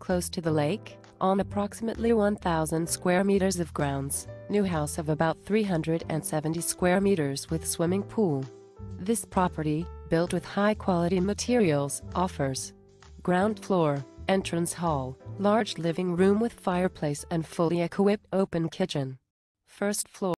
close to the lake, on approximately 1,000 square meters of grounds, new house of about 370 square meters with swimming pool. This property, built with high-quality materials, offers ground floor, entrance hall, large living room with fireplace and fully equipped open kitchen. First floor.